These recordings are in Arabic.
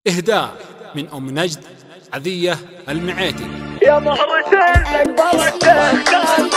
إهداء من أم نجد عذية المعيتي. يا مهرسين اقبل التختان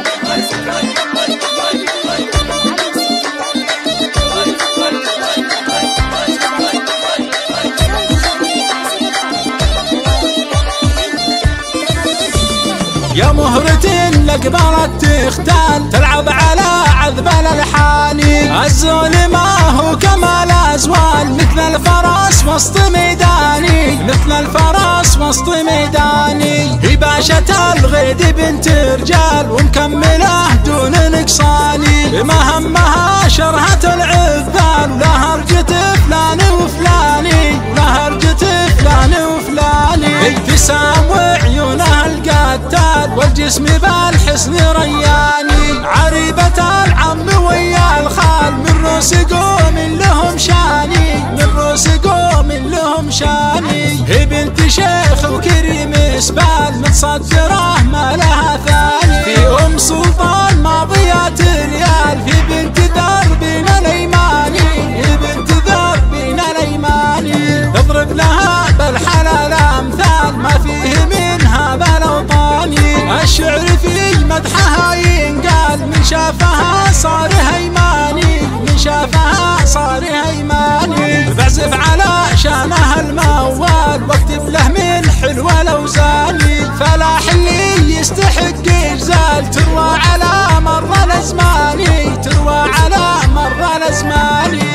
يا مهرة لقبلت تختال تلعب على عذب الالحاني، الزول ما هو كما الازوال مثل الفرس وسط ميداني، مثل الفرس وسط ميداني. هي باشة الغيد بنت رجال ومكمله دون نقصاني، ما همها شرهة العذال ولها رجة فلان وفلاني، ولها رجة فلان وفلاني. ابتسام وعيونها القتال والجسم بالحسن رياني، عريبة العم ويا الخال من روس قوم لهم شاني، من روس قوم لهم شاني. هي بنت شيخ وكريم اسبال متصدره ما لها ثاني، في ام سلطان ماضيات ريال، في بنت دربنا الايماني، في بنت دربنا الايماني. اضرب لها بالحلال امثال ما فيه منها بالاوطاني، الشعر في مدحها ينقال من شافها صار هيماني، من شافها صار هيماني. بعزف على شانها الموال واكتب له من حلو الاوزاني، فلاح اللي يستحق يجزال تروى على مر الازماني، تروى على مر الازماني.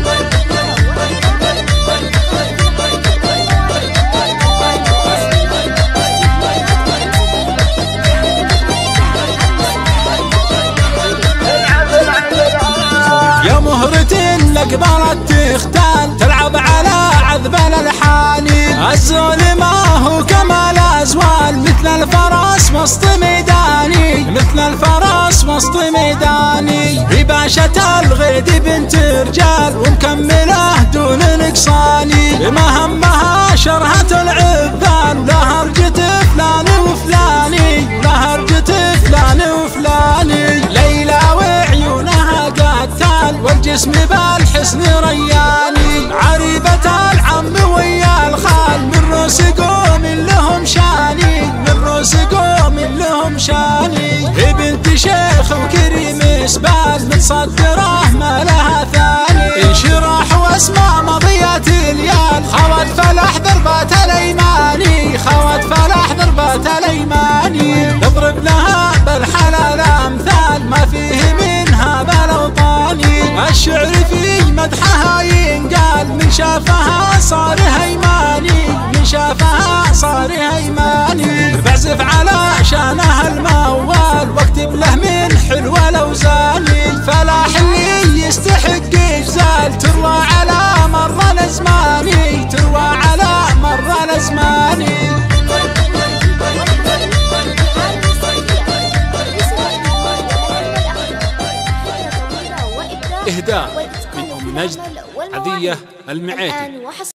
يا مهرة لقبلت تختال تلعب على عذب الالحاني، الزول ما هو كما الازوال مثل الفرس وسط ميداني، مثل الفرس وسط ميداني. هي باشة الغيد بنت رجال ومكمله دون نقصاني، ما همها شرهة العذال ولها رجة فلان وفلاني، ولها رجة فلان وفلاني. ليلى وعيونها قتال والجسم بالحسن رياني، عريبة العم ويا الخال من روس قوم لهم شاني، من روس قوم لهم شاني. هي بنت شيخ وكريم اسبال متصدره ما لها ثاني، انشراح واسماء مضيات اليال، خوت فلاح ضربة الايماني، خوت فلاح ضربة الايماني. اضرب لها بالحلال امثال ما فيه منها بالاوطاني، الشعر في مدحها ينقال من شافها صار هيماني، من شافها صار هيماني. بعزف على شانها الموال واكتب له من حلو الاوزاني، فلاح اللي يستحق يجزال تروى على مر الازماني، تروى على مر الازماني. إهداء من أم نجد عذية المعيتي.